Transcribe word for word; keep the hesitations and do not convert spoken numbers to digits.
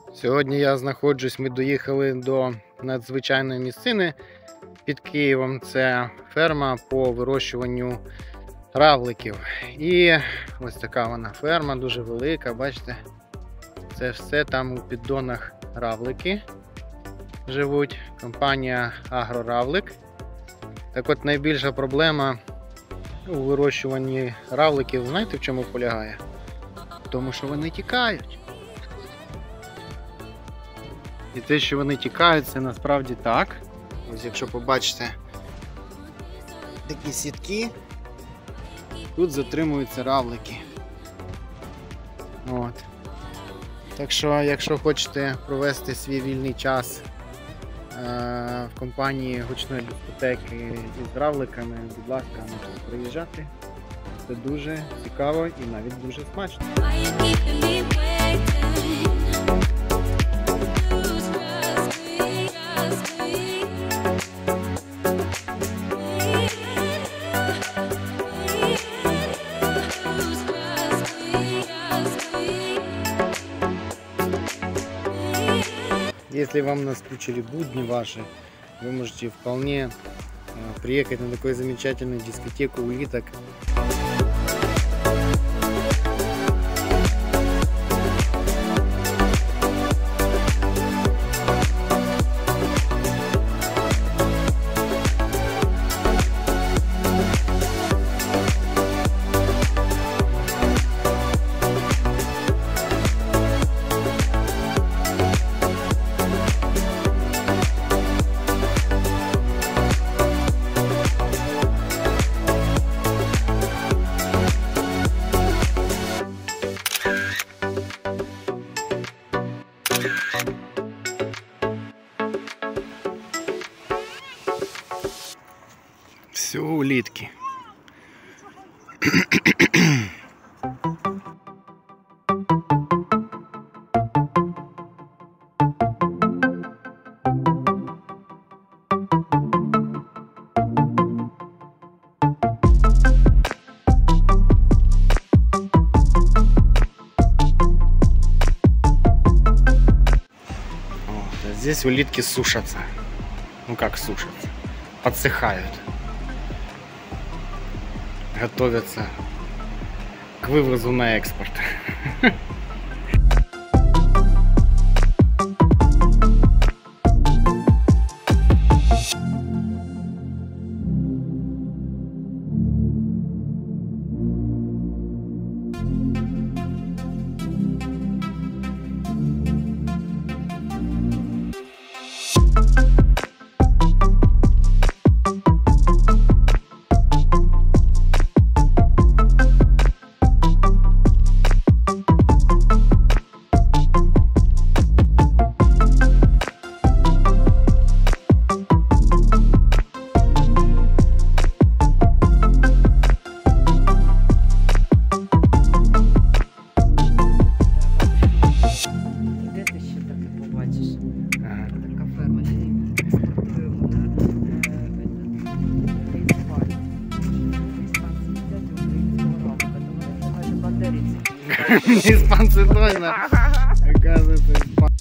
Сьогодні я знаходжусь, ми доїхали до надзвичайної місцини під Києвом. Це ферма по вирощуванню равликів. І ось така вона ферма, дуже велика, бачите? Це все там у піддонах равлики живуть. Компанія Агроравлик. Так от найбільша проблема у вирощуванні равликів, знаєте в чому полягає? В тому, що вони тікають. І те, що вони тікають, це насправді так. Ось якщо побачите такі сітки, тут затримуються равлики. От. Так що, якщо хочете провести свій вільний час е в компанії гучної дискотеки із равликами, будь ласка, можете приїжджати. Це дуже цікаво і навіть дуже смачно. Если вам наскучили будни ваши, вы можете вполне приехать на такую замечательную дискотеку улиток. Все улитки. Здесь улитки сушатся. Ну как сушатся? Подсыхают. Готовятся к вывозу на экспорт. Испанцы точно. Оказывается, испанцы.